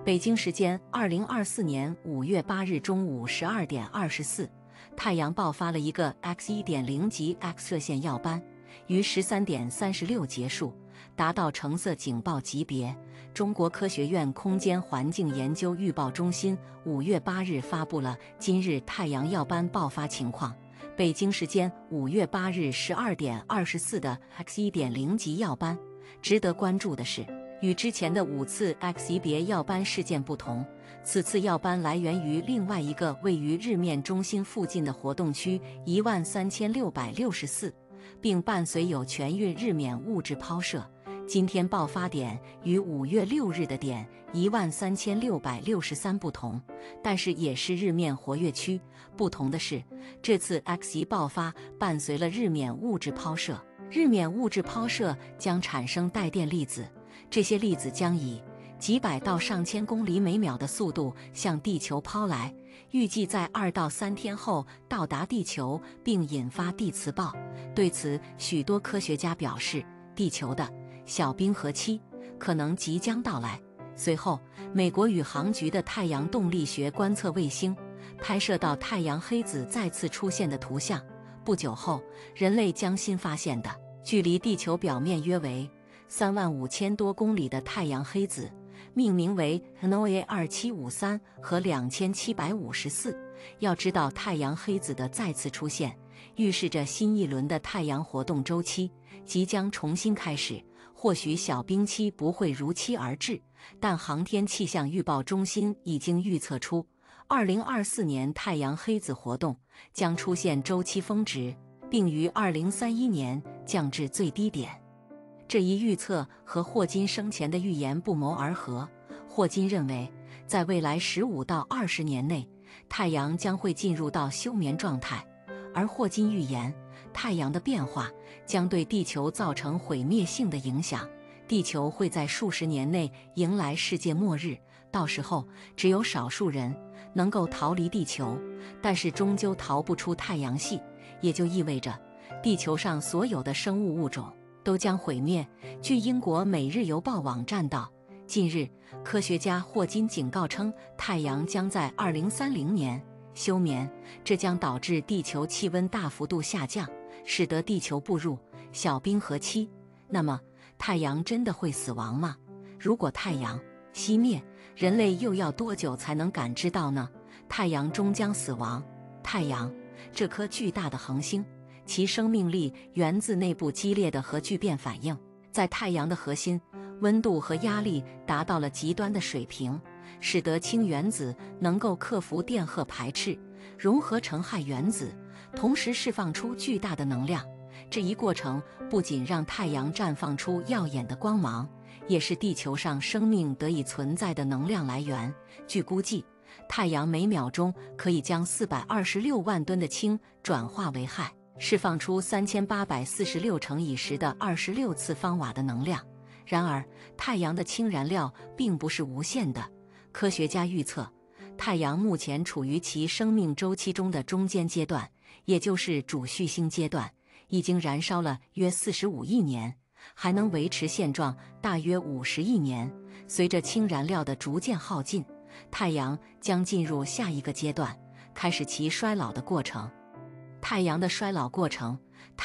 北京时间2024年5月8日中午12点24，太阳爆发了一个 X1.0 级 X 射线耀斑，于13点36结束，达到橙色警报级别。中国科学院空间环境研究预报中心5月8日发布了今日太阳耀斑爆发情况。北京时间5月8日12点24的 X1.0 级耀斑，值得关注的是，与之前的5次 X 级别耀斑事件不同，此次耀斑来源于另外一个位于日面中心附近的活动区13664，并伴随有全运日冕物质抛射。今天爆发点与5月6日的点13663不同，但是也是日面活跃区。不同的是，这次 X 级爆发伴随了日冕物质抛射。日冕物质抛射将产生带电粒子，这些粒子将以几百到上千公里每秒的速度向地球抛来，预计在2到3天后到达地球，并引发地磁暴。对此，许多科学家表示，地球的小冰河期可能即将到来。随后，美国宇航局的太阳动力学观测卫星拍摄到太阳黑子再次出现的图像。不久后，人类将新发现的距离地球表面约为35000多公里的太阳黑子，命名为 NOA 2753和2754。要知道，太阳黑子的再次出现，预示着新一轮的太阳活动周期即将重新开始。或许小冰期不会如期而至，但航天气象预报中心已经预测出2024年太阳黑子活动将出现周期峰值，并于2031年降至最低点。这一预测和霍金生前的预言不谋而合。霍金认为，在未来15到20年内，太阳将会进入到休眠状态，而霍金预言太阳的变化将对地球造成毁灭性的影响，地球会在数十年内迎来世界末日，到时候只有少数人能够逃离地球，但是终究逃不出太阳系，也就意味着地球上所有的生物物种都将毁灭。据英国《每日邮报》网站道，近日科学家霍金警告称，太阳将在2030年休眠，这将导致地球气温大幅度下降，使得地球步入小冰河期。那么，太阳真的会死亡吗？如果太阳熄灭，人类又要多久才能感知到呢？太阳终将死亡。太阳这颗巨大的恒星，其生命力源自内部激烈的核聚变反应。在太阳的核心，温度和压力达到了极端的水平，使得氢原子能够克服电荷排斥，融合成氦原子，同时释放出巨大的能量。这一过程不仅让太阳绽放出耀眼的光芒，也是地球上生命得以存在的能量来源。据估计，太阳每秒钟可以将426万吨的氢转化为氦，释放出3846乘以10的26次方瓦的能量。然而，太阳的氢燃料并不是无限的。科学家预测，太阳目前处于其生命周期中的中间阶段，也就是主序星阶段，已经燃烧了约45亿年，还能维持现状大约50亿年。随着氢燃料的逐渐耗尽，太阳将进入下一个阶段，开始其衰老的过程。太阳的衰老过程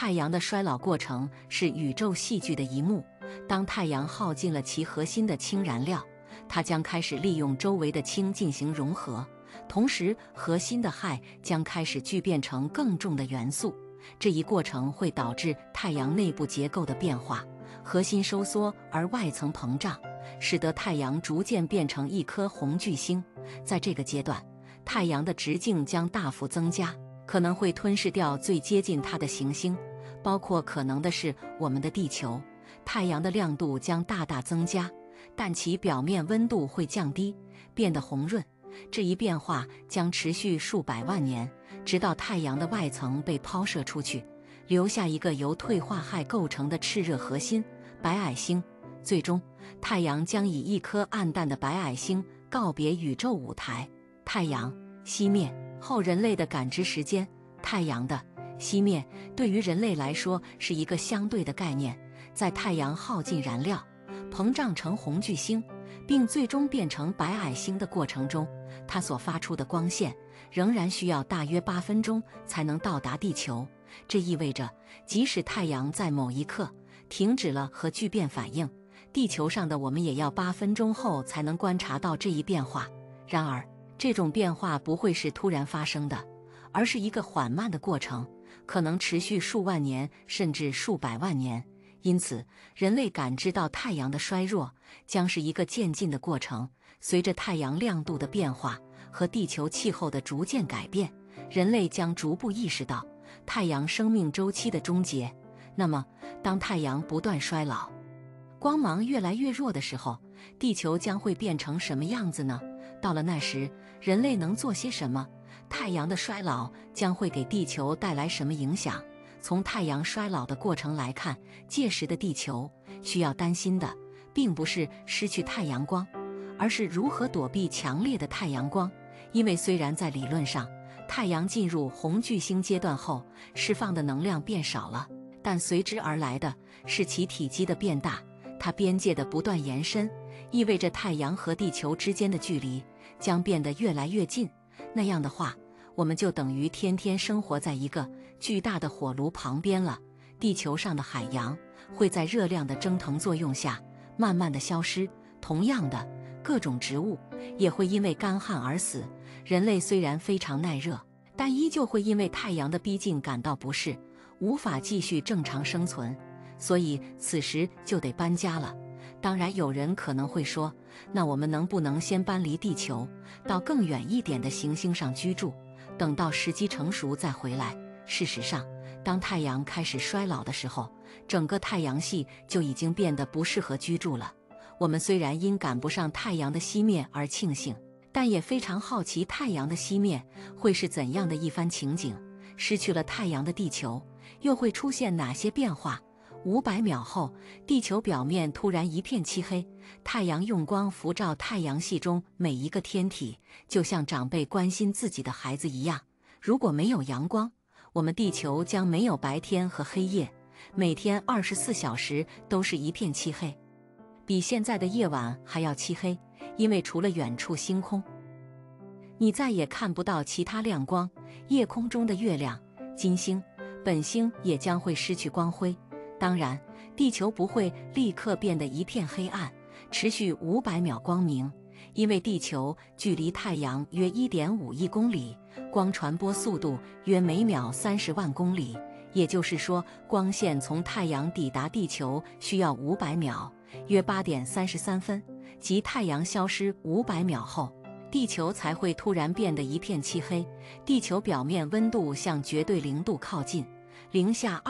是宇宙戏剧的一幕。当太阳耗尽了其核心的氢燃料，它将开始利用周围的氢进行融合，同时核心的氦将开始聚变成更重的元素。这一过程会导致太阳内部结构的变化，核心收缩而外层膨胀，使得太阳逐渐变成一颗红巨星。在这个阶段，太阳的直径将大幅增加，可能会吞噬掉最接近它的行星，包括可能的是我们的地球。太阳的亮度将大大增加，但其表面温度会降低，变得红润。这一变化将持续数百万年，直到太阳的外层被抛射出去，留下一个由退化氦构成的炽热核心——白矮星。最终，太阳将以一颗暗淡的白矮星告别宇宙舞台。太阳熄灭后，人类的感知时间。太阳的熄灭对于人类来说是一个相对的概念。在太阳耗尽燃料，膨胀成红巨星， 并最终变成白矮星的过程中，它所发出的光线仍然需要大约8分钟才能到达地球。这意味着，即使太阳在某一刻停止了核聚变反应，地球上的我们也要8分钟后才能观察到这一变化。然而，这种变化不会是突然发生的，而是一个缓慢的过程，可能持续数万年甚至数百万年。因此，人类感知到太阳的衰弱将是一个渐进的过程。随着太阳亮度的变化和地球气候的逐渐改变，人类将逐步意识到太阳生命周期的终结。那么，当太阳不断衰老，光芒越来越弱的时候，地球将会变成什么样子呢？到了那时，人类能做些什么？太阳的衰老将会给地球带来什么影响？从太阳衰老的过程来看，届时的地球需要担心的并不是失去太阳光，而是如何躲避强烈的太阳光。因为虽然在理论上，太阳进入红巨星阶段后释放的能量变少了，但随之而来的是其体积的变大，它边界的不断延伸，意味着太阳和地球之间的距离将变得越来越近。那样的话，我们就等于天天生活在一个巨大的火炉旁边了。地球上的海洋会在热量的蒸腾作用下慢慢的消失，同样的，各种植物也会因为干旱而死。人类虽然非常耐热，但依旧会因为太阳的逼近感到不适，无法继续正常生存，所以此时就得搬家了。当然，有人可能会说，那我们能不能先搬离地球，到更远一点的行星上居住，等到时机成熟再回来？事实上，当太阳开始衰老的时候，整个太阳系就已经变得不适合居住了。我们虽然因赶不上太阳的熄灭而庆幸，但也非常好奇太阳的熄灭会是怎样的一番情景。失去了太阳的地球又会出现哪些变化？500秒后，地球表面突然一片漆黑，太阳用光辐照太阳系中每一个天体，就像长辈关心自己的孩子一样。如果没有阳光，我们地球将没有白天和黑夜，每天24小时都是一片漆黑，比现在的夜晚还要漆黑，因为除了远处星空，你再也看不到其他亮光。夜空中的月亮、金星、本星也将会失去光辉。当然，地球不会立刻变得一片黑暗，持续500秒光明，因为地球距离太阳约 1.5 亿公里，光传播速度约每秒30万公里，也就是说，光线从太阳抵达地球需要500秒，约8点33分，即太阳消失500秒后，地球才会突然变得一片漆黑。地球表面温度向绝对零度靠近，零下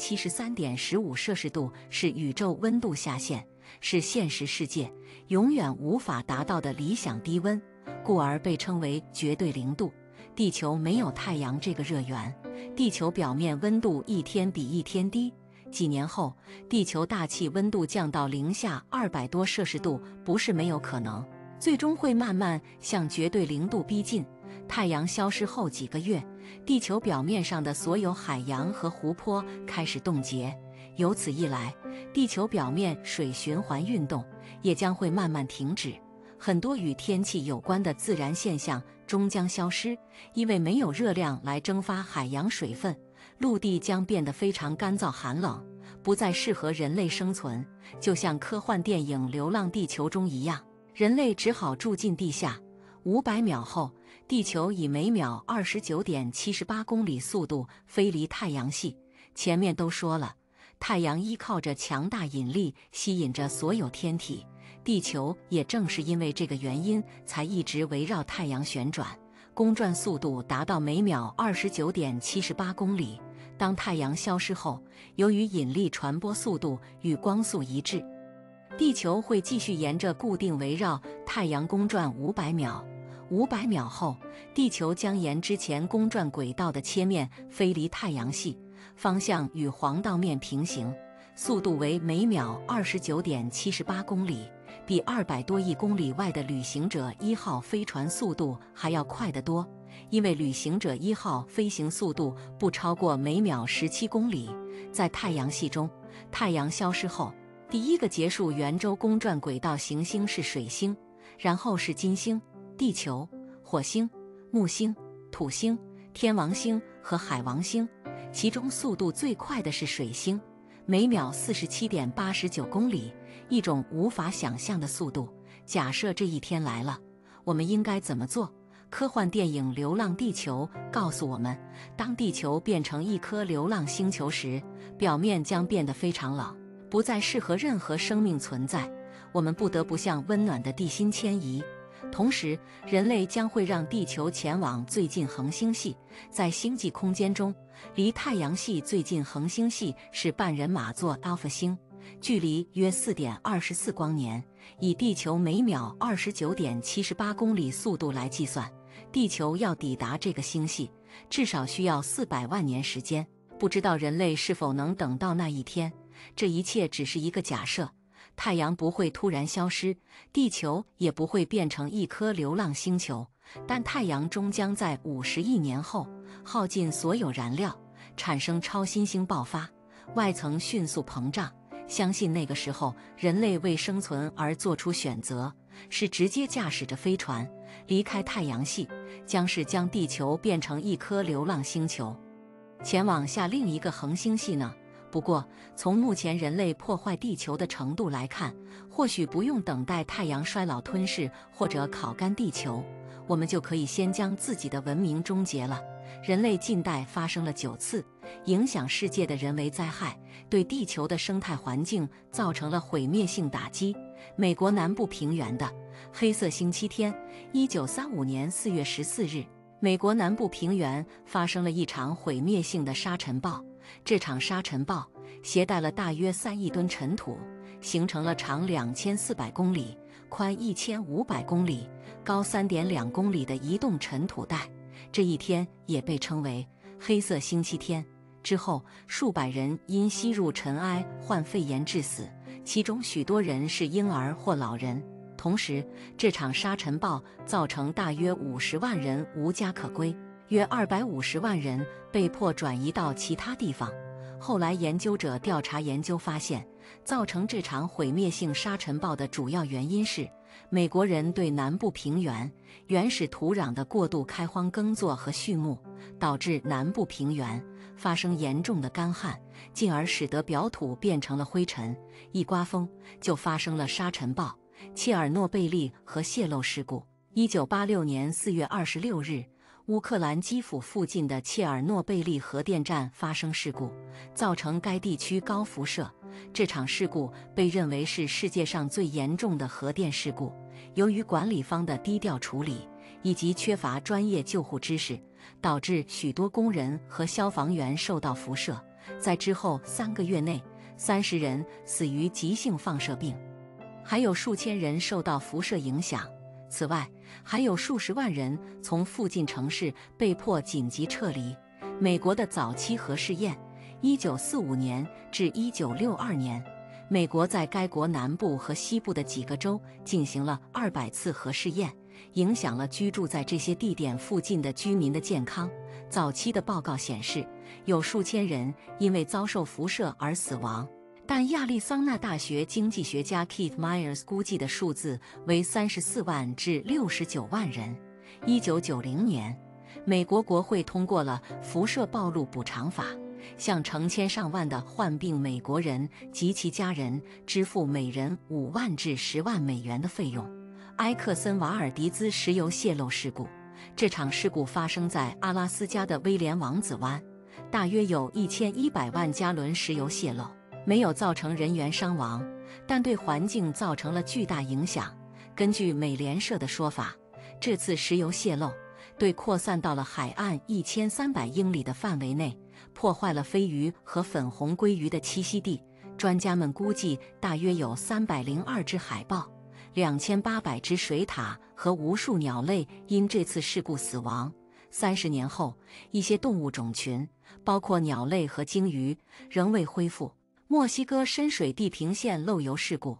273.15摄氏度是宇宙温度下限，是现实世界永远无法达到的理想低温，故而被称为绝对零度。地球没有太阳这个热源，地球表面温度一天比一天低。几年后，地球大气温度降到零下200多摄氏度不是没有可能，最终会慢慢向绝对零度逼近。太阳消失后几个月，地球表面上的所有海洋和湖泊开始冻结，由此一来，地球表面水循环运动也将会慢慢停止。很多与天气有关的自然现象终将消失，因为没有热量来蒸发海洋水分，陆地将变得非常干燥寒冷，不再适合人类生存。就像科幻电影《流浪地球》中一样，人类只好住进地下。500秒后，地球以每秒 29.78 公里速度飞离太阳系。前面都说了，太阳依靠着强大引力吸引着所有天体，地球也正是因为这个原因才一直围绕太阳旋转，公转速度达到每秒 29.78 公里。当太阳消失后，由于引力传播速度与光速一致，地球会继续沿着固定围绕太阳公转500秒。500秒后，地球将沿之前公转轨道的切面飞离太阳系，方向与黄道面平行，速度为每秒 29.78 公里，比200多亿公里外的旅行者1号飞船速度还要快得多。因为旅行者1号飞行速度不超过每秒17公里。在太阳系中，太阳消失后， 第一个结束圆周公转轨道行星是水星，然后是金星、地球、火星、木星、土星、天王星和海王星，其中速度最快的是水星，每秒47.89公里，一种无法想象的速度。假设这一天来了，我们应该怎么做？科幻电影《流浪地球》告诉我们，当地球变成一颗流浪星球时，表面将变得非常冷，不再适合任何生命存在。我们不得不向温暖的地心迁移。同时，人类将会让地球前往最近恒星系。在星际空间中，离太阳系最近恒星系是半人马座 Alpha 星，距离约4.24光年。以地球每秒29.78公里速度来计算，地球要抵达这个星系，至少需要400万年时间。不知道人类是否能等到那一天？这一切只是一个假设。太阳不会突然消失，地球也不会变成一颗流浪星球，但太阳终将在50亿年后耗尽所有燃料，产生超新星爆发，外层迅速膨胀。相信那个时候，人类为生存而做出选择，是直接驾驶着飞船离开太阳系，将是将地球变成一颗流浪星球，前往下另一个恒星系呢？不过，从目前人类破坏地球的程度来看，或许不用等待太阳衰老吞噬或者烤干地球，我们就可以先将自己的文明终结了。人类近代发生了9次影响世界的人为灾害，对地球的生态环境造成了毁灭性打击。美国南部平原的黑色星期天，1935年4月14日，美国南部平原发生了一场毁灭性的沙尘暴。这场沙尘暴携带了大约3亿吨尘土，形成了长2400公里、宽1500公里、高3.2公里的移动尘土带。这一天也被称为黑色星期天。之后，数百人因吸入尘埃患肺炎致死，其中许多人是婴儿或老人。同时，这场沙尘暴造成大约50万人无家可归，约250万人被迫转移到其他地方。后来研究者调查研究发现，造成这场毁灭性沙尘暴的主要原因是美国人对南部平原原始土壤的过度开荒耕作和畜牧，导致南部平原发生严重的干旱，进而使得表土变成了灰尘。一刮风就发生了沙尘暴、切尔诺贝利核泄漏事故。1986年4月26日，乌克兰基辅附近的切尔诺贝利核电站发生事故，造成该地区高辐射。这场事故被认为是世界上最严重的核电事故。由于管理方的低调处理以及缺乏专业救护知识，导致许多工人和消防员受到辐射。在之后3个月内，30人死于急性放射病，还有数千人受到辐射影响。此外，还有数十万人从附近城市被迫紧急撤离。美国的早期核试验，1945年至1962年，美国在该国南部和西部的几个州进行了200次核试验，影响了居住在这些地点附近的居民的健康。早期的报告显示，有数千人因为遭受辐射而死亡。但亚利桑那大学经济学家 Keith Myers 估计的数字为34万至69万人。1990年，美国国会通过了辐射暴露补偿法，向成千上万的患病美国人及其家人支付每人5万至10万美元的费用。埃克森瓦尔迪兹石油泄漏事故，这场事故发生在阿拉斯加的威廉王子湾，大约有1100万加仑石油泄漏。没有造成人员伤亡，但对环境造成了巨大影响。根据美联社的说法，这次石油泄漏对扩散到了海岸1300英里的范围内，破坏了飞鱼和粉红鲑鱼的栖息地。专家们估计，大约有302只海豹、2800只水獭和无数鸟类因这次事故死亡。30年后，一些动物种群，包括鸟类和鲸鱼，仍未恢复。墨西哥深水地平线漏油事故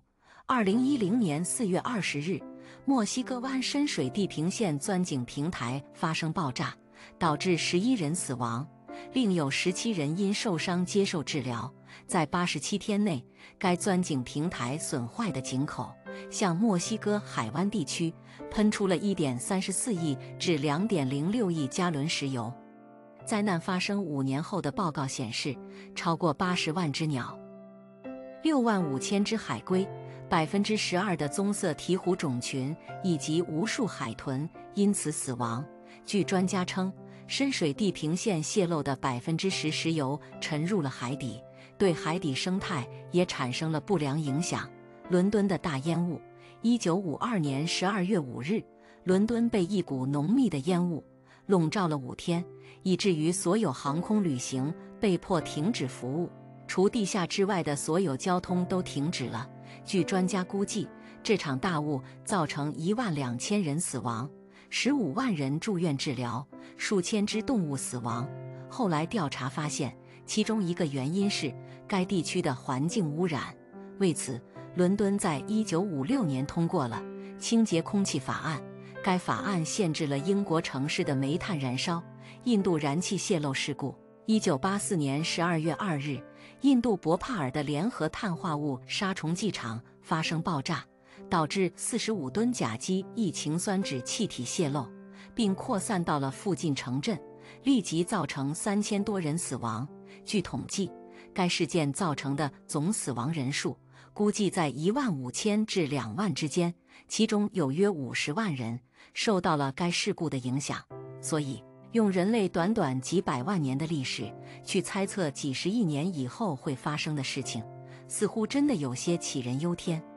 ，2010年4月20日，墨西哥湾深水地平线钻井平台发生爆炸，导致11人死亡，另有17人因受伤接受治疗。 在87天内，该钻井平台损坏的井口向墨西哥海湾地区喷出了1.34亿至2.06亿加仑石油。灾难发生5年后的报告显示，超过80万只鸟、6万5千只海龟、12%的棕色鹈鹕种群以及无数海豚因此死亡。据专家称，深水地平线泄漏的10%石油沉入了海底，对海底生态也产生了不良影响。伦敦的大烟雾。1952年12月5日，伦敦被一股浓密的烟雾笼罩了5天，以至于所有航空旅行被迫停止服务，除地下之外的所有交通都停止了。据专家估计，这场大雾造成12000人死亡，15万人住院治疗，数千只动物死亡。后来调查发现，其中一个原因是该地区的环境污染。为此，伦敦在1956年通过了《清洁空气法案》，该法案限制了英国城市的煤炭燃烧。印度燃气泄漏事故。1984年12月2日，印度博帕尔的联合碳化物杀虫剂厂发生爆炸，导致45吨甲基异氰酸酯气体泄漏，并扩散到了附近城镇，立即造成3000多人死亡。据统计，该事件造成的总死亡人数估计在15000至2万之间，其中有约50万人受到了该事故的影响。所以，用人类短短几百万年的历史去猜测几十亿年以后会发生的事情，似乎真的有些杞人忧天。